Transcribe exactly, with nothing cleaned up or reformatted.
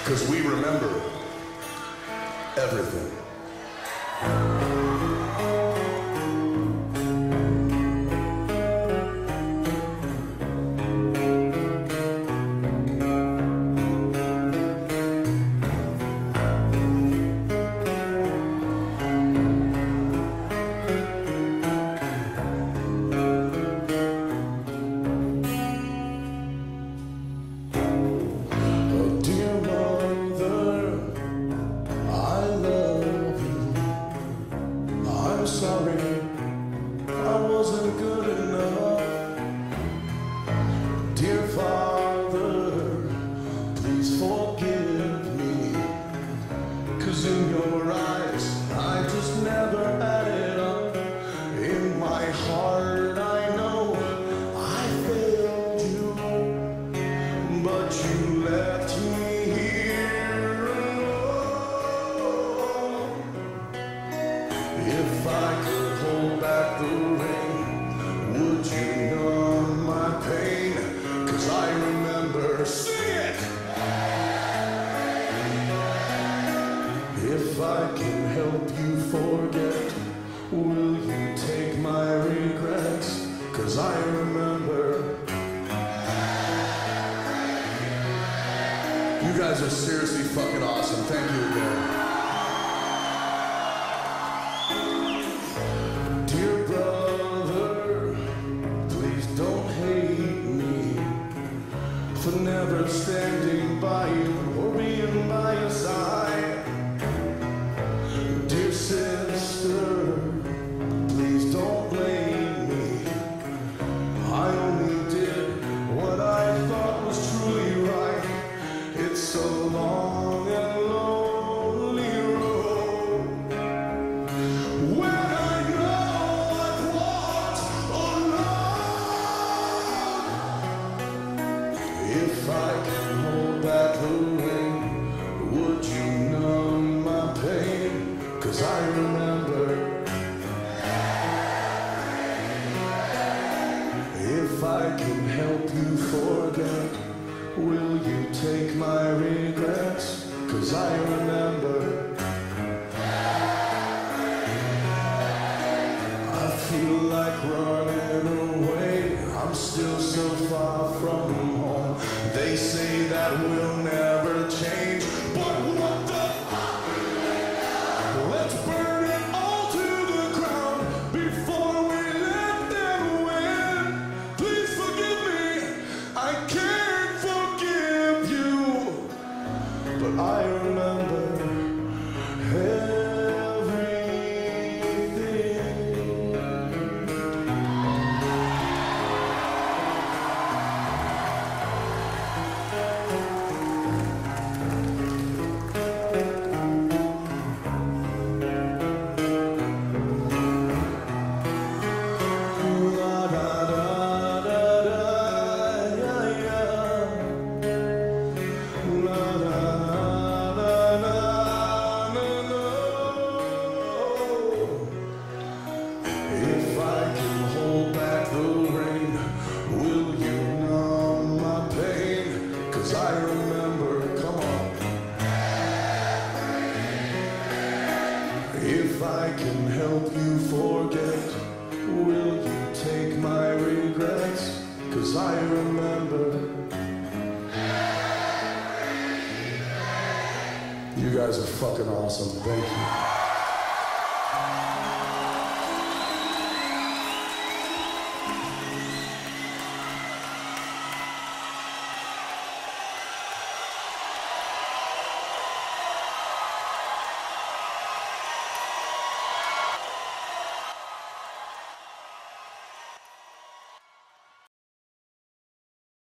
Because we remember everything. Sorry, I wasn't good enough. Dear Father, please forgive me. 'Cause in your eyes, I just never added up. In my heart, I know I failed you, but you left me here alone. If I could hold back the rain, would you numb my pain? 'Cause I remember, sing it! If I can help you forget, will you take my regrets? 'Cause I remember. You guys are seriously fucking awesome. Thank you again. Dear brother, please don't hate me for never standing by you or being by your side. Dear sister, please don't blame me. I only did what I thought was truly right. It's so long and lonely road. When I know I've walked alone. If I can hold back the rain, would you numb my pain? 'Cause I remember. If I can help you forget, will you take my regrets? 'Cause I remember. I feel like running away. I'm still so far from home. They say that we'll never change, but what the fuck? Let's burn it all to the ground before we let them win. Please forgive me, I can't forgive you, but I remember everything. If I can hold back the rain, will you numb my pain? 'Cause I remember, come on. If I can help you forget, will you take my regrets? 'Cause I remember. You guys are fucking awesome. Thank you.